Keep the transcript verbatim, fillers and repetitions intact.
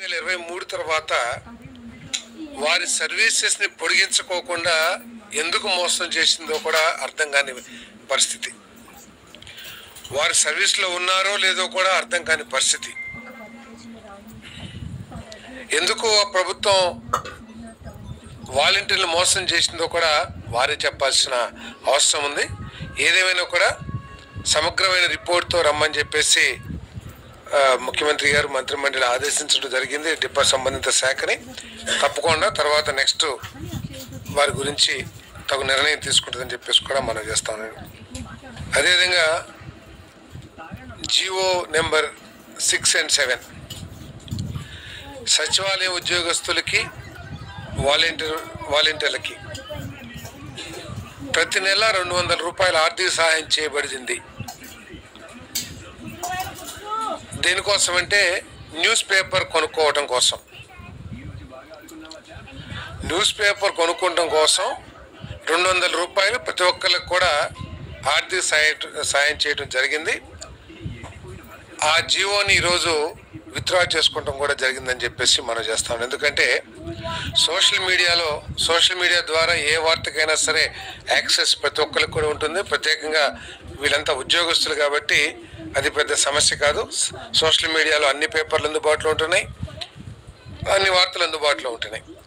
వేల ఇరవై మూడు తర్వాత వారి సర్వీసెస్ని పొడిగించుకోకుండా ఎందుకు మోసం చేసిందో కూడా అర్థం కాని పరిస్థితి. వారి సర్వీస్లో ఉన్నారో లేదో కూడా అర్థం కాని పరిస్థితి. ఎందుకు ప్రభుత్వం వాలంటీర్లు మోసం చేసిందో కూడా వారే చెప్పాల్సిన అవసరం ఉంది. ఏదేమైనా కూడా సమగ్రమైన రిపోర్ట్తో రమ్మని చెప్పేసి ముఖ్యమంత్రి గారు మంత్రిమండలి ఆదేశించడం జరిగింది. డిపా సంబంధిత శాఖని తప్పకుండా తర్వాత నెక్స్ట్ వారి గురించి తగు నిర్ణయం తీసుకుంటుందని చెప్పేసి కూడా మనం చేస్తాం. అదేవిధంగా GO number six and seven సచివాలయ ఉద్యోగస్తులకి వాలంటీర్ వాలంటీర్లకి ప్రతి నెల రెండు వందల రూపాయల ఆర్థిక సహాయం చేయబడింది. దేనికోసం అంటే న్యూస్ పేపర్ కొనుక్కోవటం కోసం. న్యూస్ పేపర్ కొనుక్కోవటం కోసం రెండు వందల రూపాయలు ప్రతి ఒక్కరికి కూడా ఆర్థిక సాయం సాయం చేయడం జరిగింది. ఆ జియోని ఈరోజు విత్డ్రా చేసుకోవడం కూడా జరిగిందని చెప్పేసి మనం చేస్తాం. ఎందుకంటే సోషల్ మీడియాలో సోషల్ మీడియా ద్వారా ఏ వార్తకైనా సరే యాక్సెస్ ప్రతి ఒక్కరికి కూడా ఉంటుంది. ప్రత్యేకంగా వీళ్ళంతా ఉద్యోగస్తులు కాబట్టి అది పెద్ద సమస్య కాదు. సోషల్ మీడియాలో అన్ని పేపర్లు అందుబాటులో ఉంటున్నాయి, అన్ని వార్తలు అందుబాటులో ఉంటున్నాయి.